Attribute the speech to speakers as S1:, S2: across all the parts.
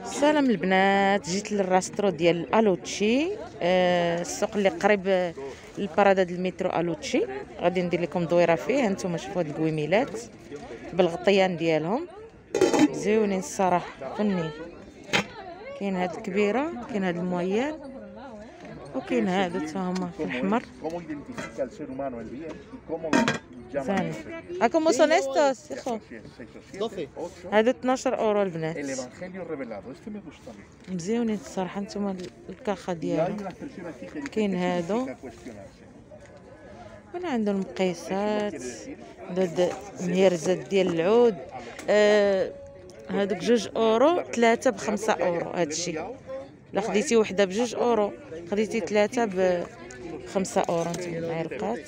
S1: سلام البنات، جيت للراسترو ديال الوتشي، السوق اللي قريب للبارادة ديال المترو الوتشي. غادي ندير لكم دويره فيه. هانتوما شوفوا هاد الكويميلات بالغطيان ديالهم زوينين الصراحه، فنين. كاين هاد الكبيره، كاين هاد المويان، وكاين هادو حتى هما في الاحمر. ثاني اكم son estos hijo
S2: 12.
S1: هادو 12 اورو البنات. مزيونين الصراحه. نتوما الكاخه ديالهم كاين هادو، وانا عنده المقيسات هاد مهرزات ديال العود. هادوك 2 اورو، 3 ب5 اورو. هادشي لا خديتي وحده ب2 اورو، خديتي 3 ب5 اورو. نتوما معلقات.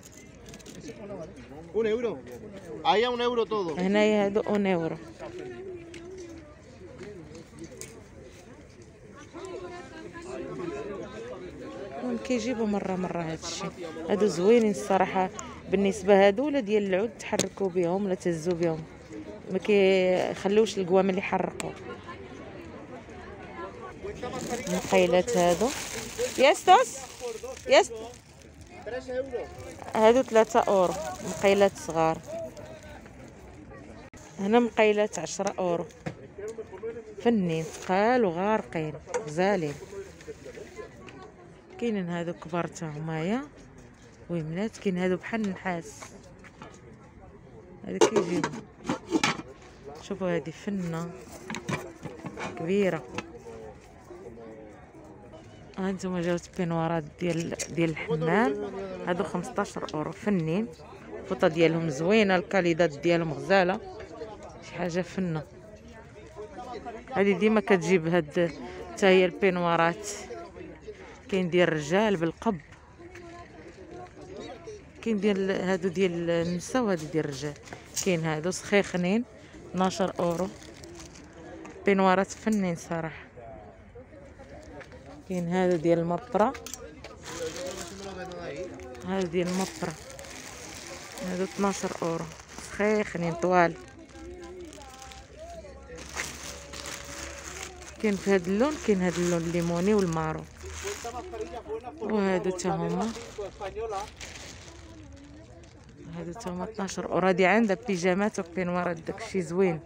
S2: 1 euro. Ahí a 1 euro todo.
S1: هنايا هادو 1 اورو. كيجيبوا مره هادشي. هادو زوينين الصراحه بالنسبه. هادو ولا ديال العود تحركوا بهم ولا تهزوا بهم، ما كيخليوش القوام اللي يحرقوا. المقيلات هادو يستوس هادو 3 اورو. مقيلات صغار. هنا مقيلات 10 اورو. فنين ثقال وغارقين غزالين. كاينين هادو كبار تا همايا ويمنات. كاين هادو بحال النحاس، هذا كيجيبو. شوفوا هذه فنه كبيره. هانتوما جاوت بينوارات ديال الحمام. هادو 15 اورو. فنين. الفوطه ديالهم زوينه، الكاليدات ديالهم غزاله، شي حاجه فنه. هذه ديما كتجيب هاد حتى هي البينوارات. كاين ديال الرجال بالقب، كاين ديال هادو ديال النساء، وهادو ديال الرجال. كاين هادو سخيخنين 12 اورو. بينوارات فنين صراحه. كاين هادو ديال المبرة، هادو ديال المبرة، هادو 12 اورو. سخيخنين طوال. كاين في هاد اللون، كاين هاد اللون الليموني والمارو. وهادو تا هما، هادو تا هما 12 اورو. هادي عندها بيجامات وبينوارات، داكشي زوين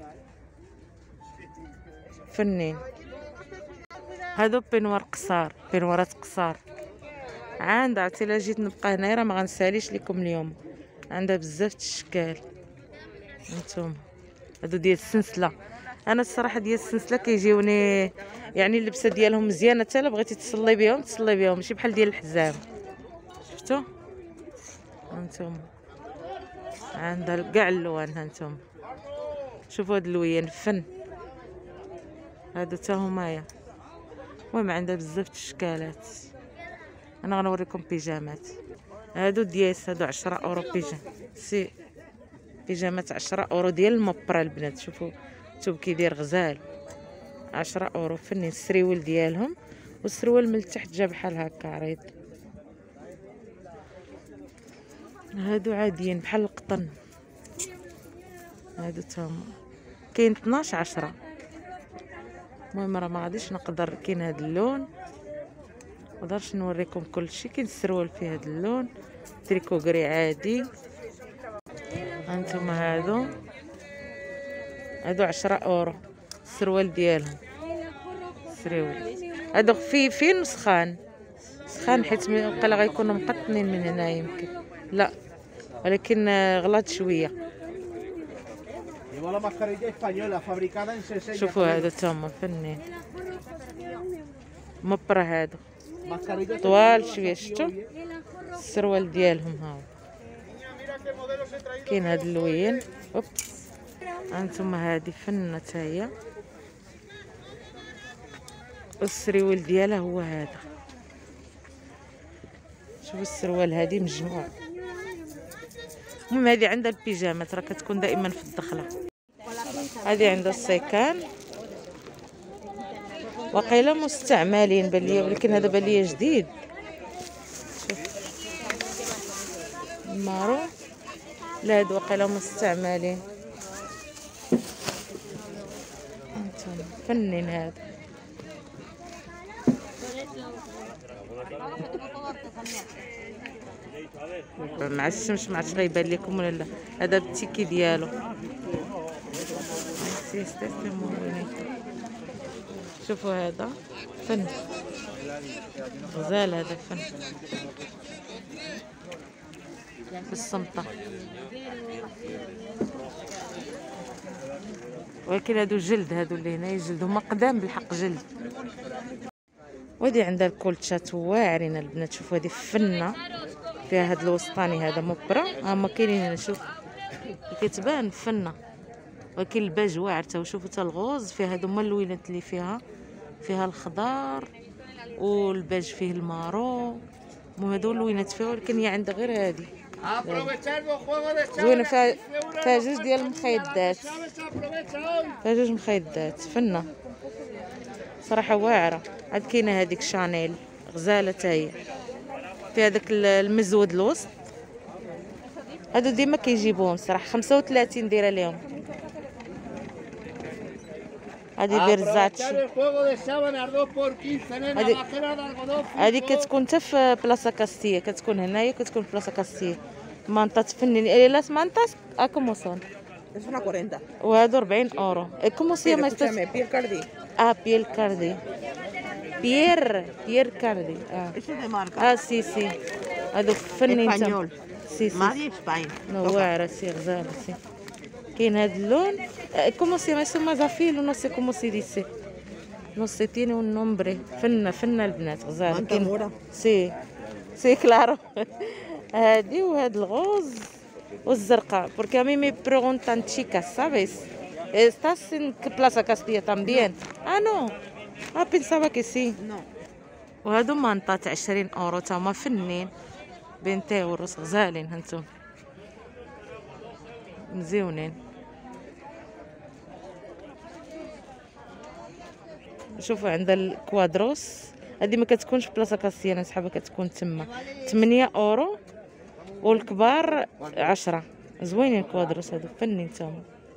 S1: فنين. هادو بينوار قصار، بينوارات قصار. عندها عرفتي الا جيت نبقى هنايا راه ما غنساليش لكم اليوم. عندها بزاف الاشكال. هانتوما هادو ديال السنسله. انا الصراحه ديال السنسله كيجيوني يعني اللبسه ديالهم مزيانه، حتى الا بغيتي تصلي بهم تصلي بهم، ماشي بحال ديال الحزام. شفتوا هانتوما عندها كاع اللوان. هانتوما شوفوا هاد اللوين فن. هادو تا همايا. المهم عندها بزاف الاشكالات. انا غنوريكم بيجامات. هادو دياس، هادو 10 اورو بيجامات 10 اورو ديال المبرة البنات. شوفوا الثوب كي داير غزال. 10 اورو. فنين. السريول ديالهم، والسروال من التحت جا بحال هكا عريض. هادو عاديين بحال القطن. هادو تاهما كاين 12 10. المهم راه ما غاديش نقدر. كاين هاد اللون، مقدرش نوريكم كلشي. كاين السروال فيه هاد اللون، تريكو كري عادي. هانتوما هادو 10 اورو. السروال ديالهم سريول. هادو خفيفين وسخان حيت وقيلا غيكونوا مقطنين من هنا يمكن، لا ولكن غلط شويه. شوفوا هادو تاهما فنين. مبرة هادو طوال شويه. شفتوا السروال ديالهم هاو. كاين هاد اللوين. اوبس. هانتوما هادي فنه تا هي، والسريول ديالها هو هذا. شوفوا السروال هادي مجموع. المهم هادي عندها البيجامات، راه كتكون دائما في الدخله. هادي عندها السيكان، وقيلا مستعملين بان ليا، ولكن هذا بان ليا جديد. شوف المارو، لا هادو وقيلا مستعملين. هانتوما فنين هذا. مع الشمس ما عرفتش غيبان لكم ولا لا. هذا التيكي ديالو. شوفوا هذا فن غزال، هذا فن بالصمتة. ولكن هادو جلد، هادو اللي هنا جلد، هما قدام بالحق جلد. وهادي عندها الكولتشات واعرين البنات. شوفوا هادي فنه فيها هاد الوسطاني هذا مبرة، هما كاينين هنا. شوف كتبان فنه، ولكن الباج واعر. تا وشوفوا تا الغوز فيها هادو هما اللوينات اللي فيها الخضار، والباج فيه المارو. المهم هادو اللوينات فيها، ولكن هي عندها غير هادي زوينه. فيها جوج ديال المخيدات، فيها جوج مخيدات فنه صراحه واعره. عاد كاينه هذيك شانيل غزاله تا هي، في هذاك المزود الوسط. هادو ديما كيجيبوهم صراحه 35 دايره ليهم. هذه فيرزاتشي، هذه كتكون حتى في بلاصه كاستيه، كتكون هنايا كتكون في بلاصه كاستيه. مانطات فنين لاس مانطاس اكومو سون.
S3: Es una 40.
S1: وهادو 40 اورو. كومو سي llama esto?
S3: Piel Cardi.
S1: بيير كاردي. بيير كاردي.
S3: Ese es de marca.
S1: سي سي. هادو فنين
S3: Español.
S1: سي سي.
S3: Made in Spain.
S1: واعره سي غزاله سي. كاين هاد اللون كومو سي ما سما زافيل نو سي كومو سي ديسي نو سي تيني un nombre. فنه البنات غزاله. كاين سي كلارو. هادي وهاد الغوز والزرقاء porque a mí me preguntan chicas, ¿sabes? ¿Estás en qué plaza Castilla también? No. Pensaba que sí.
S3: No.
S1: وهادو مانطات 20 اورو تاهما فنين. 20 اورو غزالين هانتوما مزيونين. شوفوا عندها الكوادروس، هذه ما كتكونش في بلاصه كاسيه، انا صحابها كتكون تما 8 اورو، والكبار 10. زوينين الكوادروس هادو فنين تاهما.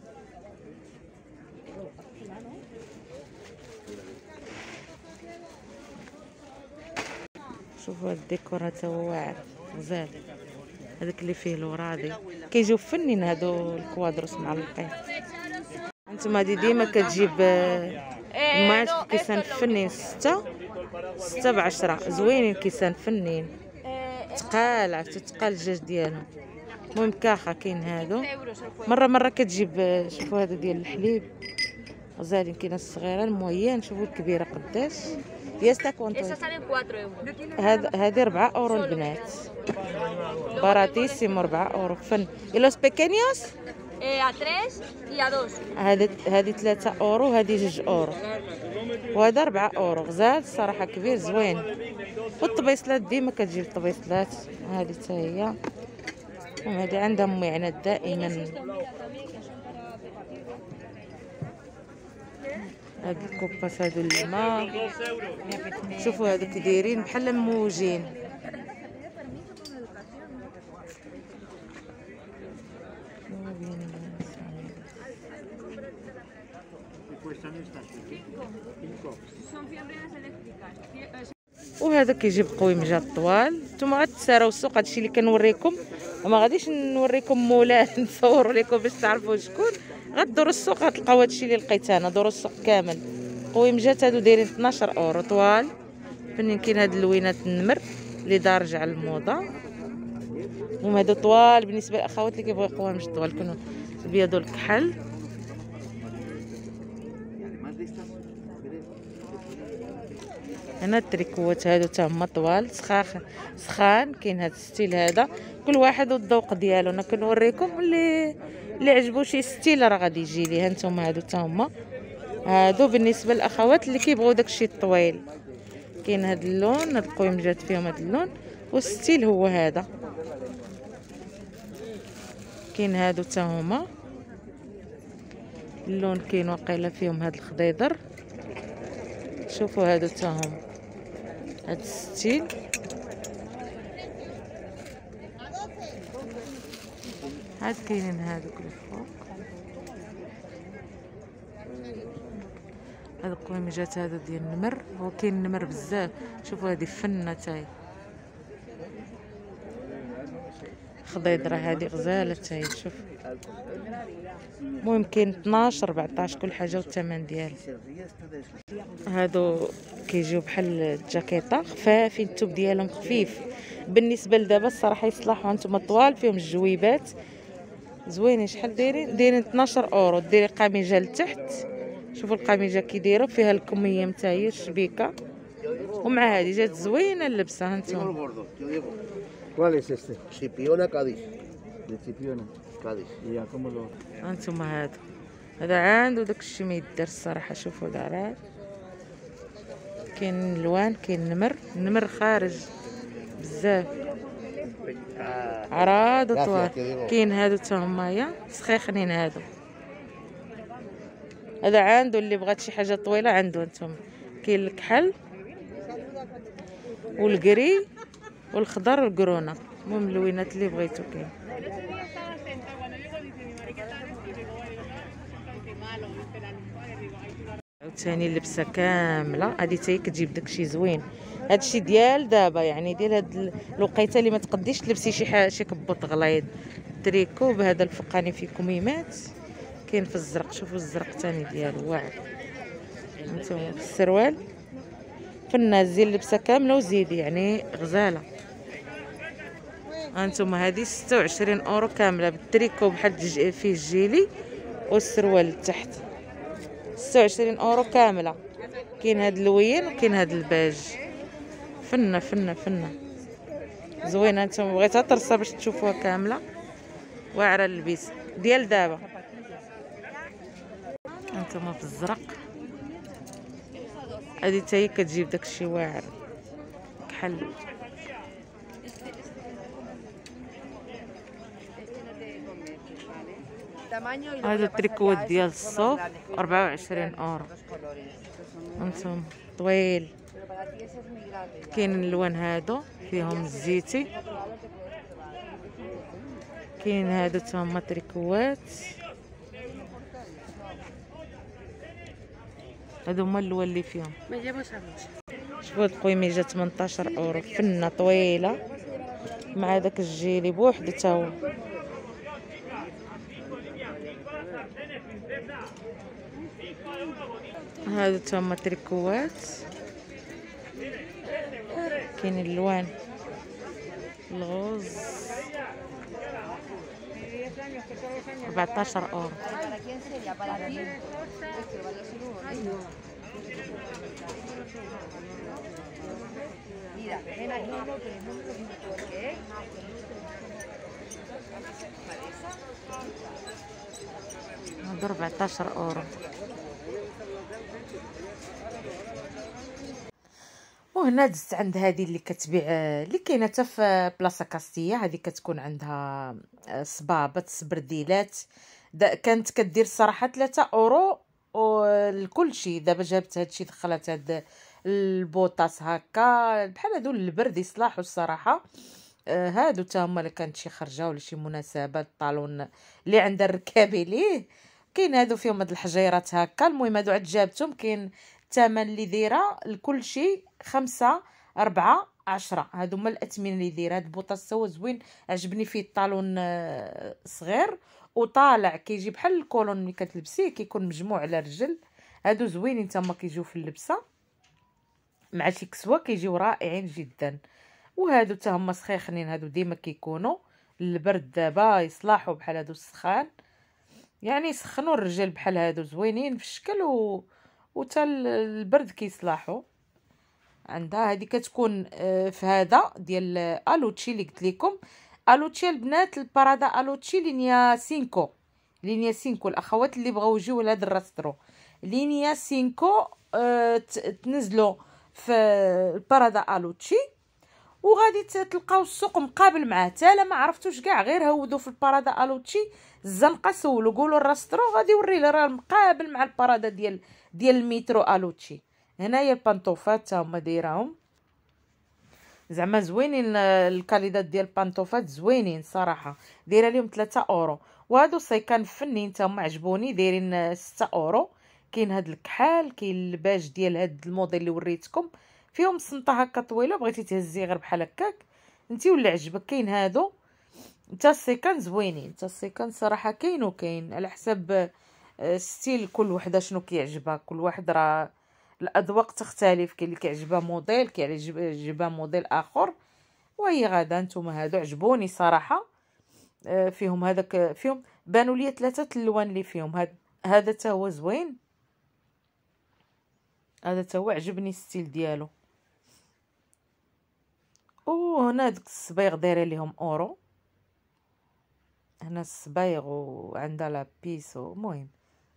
S1: شوفوا هاد الديكور تا هو واعر غزال. هذاك اللي فيه الورادي كيجيو فنين هادو الكوادروس معلقين. انتما هادي ديما كتجيب ماش كيسان فنين 6 ب10 زوينين كيسان فنين تقال. عرفتو تقال الدجاج ديالهم. المهم كاخه كاين هادو مره كتجيب. شوفوا هادو ديال الحليب غزالين. كاينه الصغيره المويان. شوفوا الكبيره قداش. يستا كونتو هذه 4 اورو البنات. باراتيسيمو 4 اورو فن. y los pequeños
S4: a 3 y a 2.
S1: هذه 3 اورو، هذه 2 اورو، وهذا 4 اورو. غزال صراحه كبير زوين. والطبيصلات ديما كتجيب الطبيصلات. هذه حتى هي. وهذه عندها معنات دائما. هاد الكوباس هادو الماء. شوفوا هادوك دايرين بحال موجين. وهذا كيجيب قويمجات طوال. نتوما غتساراو السوق. هادشي اللي كنوريكم، وما غاديش نوريكم مولاه نصور لكم باش تعرفوا شكون. غدوروا السوق غتلقاو هادشي اللي لقيت انا. دوروا السوق كامل. قويمجات هادو دايرين 12 اورو طوال فنين. كاين هاد اللوينات النمر اللي دارجه على الموضه. هما هادو طوال بالنسبه للاخوات اللي كيبغيو قوامج طوال. كانوا البيض الكحل. هنا التريكوات هادو تا هما طوال سخان. كاين هاد الستيل هذا كل واحد والذوق ديالو. انا كنوريكم اللي عجبو شي ستيل راه غادي يجي ليه. هانتوما هادو تا هما. هادو بالنسبه للاخوات اللي كيبغيو داكشي الطويل. كاين هاد اللون، هاد القويمجات فيهم هاد اللون، والستيل هو هذا. كاين هادو تا هما اللون. كاين واقيلا فيهم هاد الخضيضر. شوفوا هادو تا هما هاد الستيل. هاد كاينين هادوك الفوق. هاد القويمجات هادو ديال النمر، هو كاين النمر بزاف. شوفوا هادي فنه تاهي خضيضره، هادي غزاله تاهي. شوف المهم كاين 12 14 كل حاجه والثمن ديالها. هادو كيجيو بحال الجاكيطه خفافين، الثوب ديالهم خفيف بالنسبه لدابا الصراحه يصلحوا. هانتوما طوال فيهم الجويبات زوينين. شحال دايرين 12 اورو. ديري قميجه لتحت، شوفوا القميجه كي دايره، فيها الكميه متاهي الشبيكه، ومع هذه جات زوينه اللبسه. هانتوما
S2: ¿Cuál es este? Chipiona Cádiz.
S5: De Chipiona.
S2: Cádiz.
S5: ¿Y a cómo lo...?
S1: هانتوما هذا عنده داكشي ما يدار الصراحه. شوفوا هذا راه كاين الوان، كاين النمر خارج بزاف عراض وطوال. كاين هادو تا همايا سخيخنين. هادو هذا عنده اللي بغات شي حاجه طويله عنده. انتم كاين الكحل والقري والخضر والقرونه، المهم اللوينات اللي بغيتو كاين. عاوتاني اللبسه كامله هذه تاهي كتجيب داكشي زوين. هادشي ديال دابا، يعني ديال هاد الوقيته اللي ما تقديش تلبسي شي كبوط غليظ. تريكو بهذا الفوقاني فيه كميمات، كاين في الزرق. شوفوا الزرق تاني ديالو واعر. هانتوما السروال فنه، زين اللبسه كامله وزيدي يعني غزاله. هانتوما هذه 26 اورو كامله بالتريكو بحال فيه الجيلي والسروال لتحت. 26 اورو كامله. كاين هاد اللوين وكاين هاد الباج. فنه فنه فنه زوينه. نتوما بغيتها ترصه باش تشوفوها كامله، واعره اللبس ديال دابا. هانتوما في الزرق هادي تاهي كتجيب داكشي واعر كحل. هذا التريكوات ديال الصوف 24 اورو. هانتوما طويل. كاين الالوان هادو فيهم الزيتي، كاين هادو تا هما تريكوات. هادو هما الالوان اللي فيهم. شوفوا هاد القويميجه 18 اورو. فنه طويله مع داك الجيلي بوحدو تا هو. هادو تا هما تريكوات، كاين الالوان الغوز 14 اورو. هادو 14 اورو. وهنا دزت عند هذه اللي كتبيع، اللي كاينه حتى في بلاصه كاستيه. هذه كتكون عندها صبابط سبرديلات. كانت كدير الصراحه 3 اورو لكل شيء. دابا جابت هادشي، دخلت هاد البوطاس هكا بحال هادو البرد يصلاحوا الصراحه. هادو تا هما اللي كانت شي خرجه ولا شي مناسبه، الطالون اللي عند الركابي ليه. كاين هادو فيهم هاد الحجيرات هكا. المهم هادو عاد جابتهم. كاين الثمن اللي دايره لكل شيء 5 4 10. هادو هما الاثمنه اللي دايره. هاد البوطاس هو زوين، عجبني فيه الطالون صغير وطالع كيجي بحال الكولون اللي كتلبسيه، كيكون مجموع على الرجل. هادو زوينين تما كيجيو في اللبسه مع شي كسوه، كيجيو رائعين جدا. وهادو حتى هما سخيخنين. هادو ديما كيكونوا البرد دابا يصلاحوا بحال هادو السخان، يعني يسخنوا الرجال بحال هادو زوينين في الشكل وتا البرد كيصلاحوا. عندها هذه كتكون في هذا ديال الوتشي اللي قلت لكم. الوتشي البنات البارادا الوتشي لينيا 5 الاخوات اللي بغاو يجيو لهاد الراسترو لينيا 5 تنزلوا في البارادا الوتشي، وغادي تلقاو السوق مقابل معاه. حتى لا ما عرفتوش كاع، غير هودوا في البارادا الوتشي الزنقه، سولوا قولوا الراسترو غادي يوري لها راه مقابل مع البارادا ديال المترو الوتشي. هنايا البانطوفات تا هما دايراهم زعما زوينين. الكاليدات ديال البانطوفات زوينين صراحه، دايره لهم 3 اورو. وهادو صيكان فنين تا هما عجبوني، دايرين 6 اورو. كاين هاد الكحال، كاين الباج ديال هاد الموديل اللي وريتكم فيهم السنطه هكا طويله، بغيتي تهزيه غير بحال هكاك انت ولا عجبك. كاين هادو حتى السيكان زوينين، حتى السيكان صراحه كاين وكاين على حسب ستيل كل وحده شنو كيعجبها. كل واحد راه الاذواق تختلف، كاين اللي كيعجبها موديل، كيعجبها موديل اخر. وهي غادا نتوما هادو عجبوني صراحه. فيهم هذاك، فيهم بانوا لي 3 الالوان اللي فيهم. هذا تا هو زوين، هذا تا هو عجبني الستيل ديالو. وهنا داك الصبيغ دايره ليهم اورو، هنا الصبايغ وعندها لا بيسو. المهم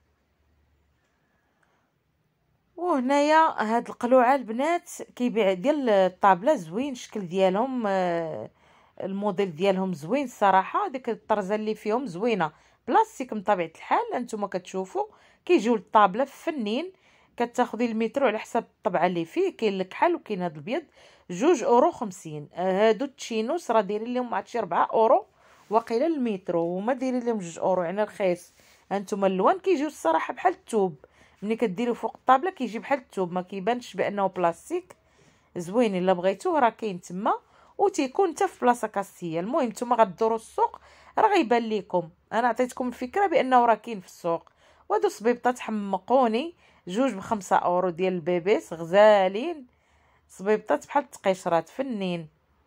S1: وهنايا هاد القلوعه البنات كيبيع ديال الطابله زوين، الشكل ديالهم الموديل ديالهم زوين صراحه. ديك الطرزه اللي فيهم زوينه، بلاستيك من طبيعه الحال. انتم كتشوفوا كيجيو الطابله فنين، كتاخذي المترو على حسب الطبعه اللي فيه. كاين الكحل وكاين هذا الابيض، 2.50 €. هادو التشينوس راه دايرين لهم عرفتي 4 € واقيلا المترو، وما دايرين لهم 2 €، يعني رخيص. هانتوما اللوان كيجيو الصراحه بحال الثوب، ملي كديروا فوق الطابله كيجي بحال الثوب، ما كيبانش بانه بلاستيك. زوين، الا بغيتوه راه كاين تما، وتيكون حتى في بلاصه كاسيه. المهم نتوما غدوروا السوق راه غيبان لكم. انا عطيتكم الفكره بانه راه كاين في السوق. وهادو صبيبطات حمقوني، 2 ب5 € ديال البيبيس، غزالين صبيبطات بحال التقيشرات فنين.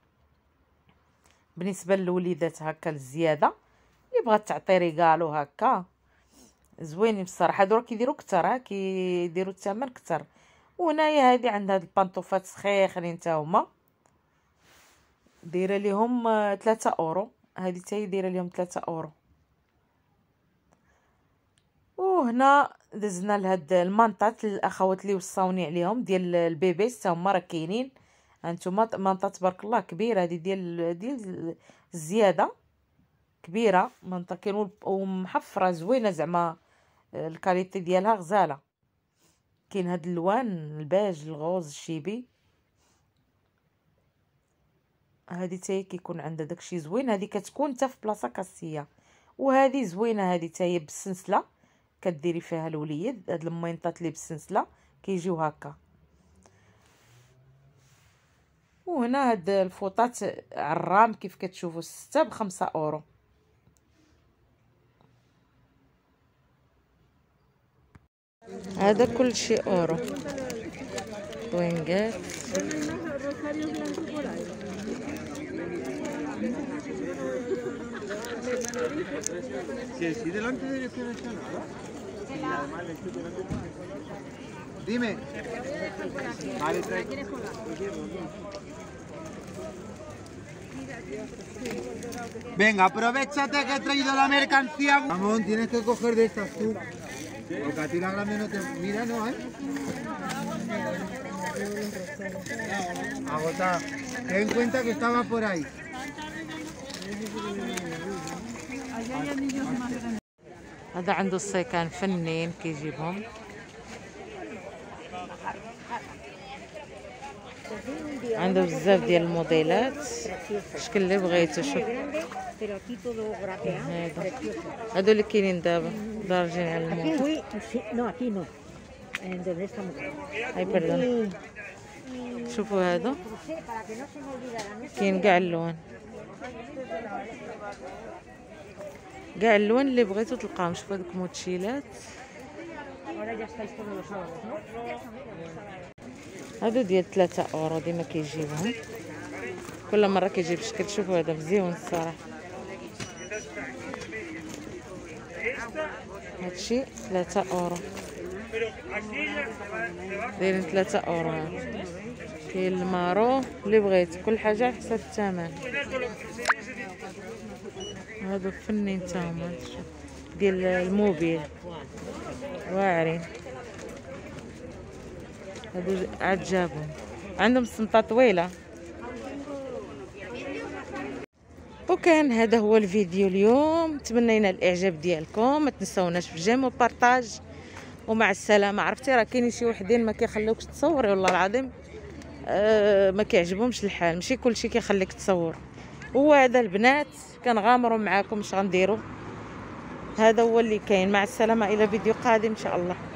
S1: بالنسبه للوليدات هكا الزياده اللي بغات تعطي ريغالو هكا زوينين بصراحه. هادو راه كيديروا كثر، كيديروا الثمن كثر. وهنايا هذه عندها هاد البانطوفات سخيخين حتى هما، دايره ليهم 3 €. هذه حتى هي دايره ليهم 3 €. وهنا دزنا لهاد المانطات الاخوات اللي وصاوني عليهم ديال البيبيس، حتى هما راه كاينين. هانتوما مانطه تبارك الله كبيره، هذه ديال الزياده كبيره مانطه، كاين ومحفره زوينه زعما الكاليتي ديالها غزاله. كاين هاد اللوان الباج، الغوز، الشيبي. هذه حتى هي كيكون عندها داكشي زوين، هذه كتكون حتى في بلاصه كاسيه. وهذه زوينه، هذه حتى هي بالسلسله كديري فيها الوليد. هاد المينطات اللي بالسلسله كيجيو هكا. وهنا هاد الفوطات عرام كيف كتشوفوا 6 ب5 €. هذا كل شيء اورو. وينجات
S2: Sí, delante de dirección Dime. Vale, trae. Venga, aprovechate que he traído la mercancía. Ramón, tienes que coger de estas tú. Porque a ti la grande no te mira, ¿no? Agota. Ten en cuenta que estaba por ahí.
S1: هذا عنده السيكان فنين كيجيبهم. عنده بزاف ديال الموديلات، الشكل اللي بغيتو. شوف هادو اللي كاينين دابا دارجين على الموت. هاي بردون، شوفوا هادو كاين كاع اللوان، كاع اللوان اللي بغيتو تلقاهم. شوفوا هادوك موتشيلات، هادو ديال 3 € ديما كيجيبهم، كل مره كيجيب شكل. شوفوا هذا مزيون الصراحه، هادشي 3 € دايرين 3 €. كاين المارو اللي بغيت، كل حاجه على حسب الثمن. هادو فنين تاهما ديال الموبيل واعرين، هادو عاد جابهم، عندهم السمطه طويله. وكان هذا هو الفيديو اليوم، تمنينا الاعجاب ديالكم، ما تنساوناش في جيم وبارطاج، ومع السلامه. عرفتي راه كاينين شي وحدين ما كيخليوكش تصوري، والله العظيم ما كيعجبهمش الحال، ماشي كلشي كيخليك تصور. هو هذا البنات كنغامروا معاكم، اش غنديروا، هذا هو اللي كاين. مع السلامه، الى فيديو قادم ان شاء الله.